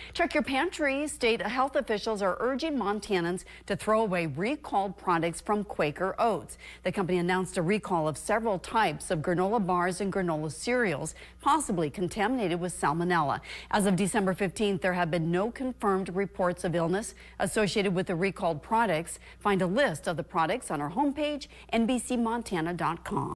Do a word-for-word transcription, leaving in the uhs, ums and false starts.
Check your pantry. State health officials are urging Montanans to throw away recalled products from Quaker Oats. The company announced a recall of several types of granola bars and granola cereals, possibly contaminated with Salmonella. As of December fifteenth, there have been no confirmed reports of illness associated with the recalled products. Find a list of the products on our homepage, N B C Montana dot com.